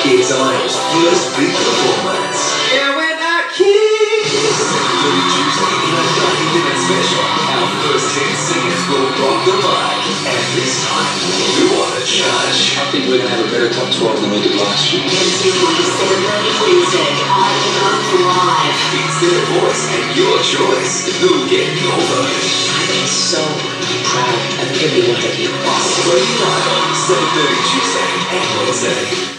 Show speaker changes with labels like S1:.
S1: It's Ireland's first big performance.
S2: Yeah, when I kiss.
S1: 7:30 Tuesday in a 90-minute special. Our first 10 singers will rock the mic. And this time, we want to judge.
S3: I think we're going to have a better top 12 than we did last year.
S1: It's their voice and your choice. Who'll get your vote?
S2: I'm so proud of everyone that you are.
S1: Australia Idol, 7:30 Tuesday and Wednesday.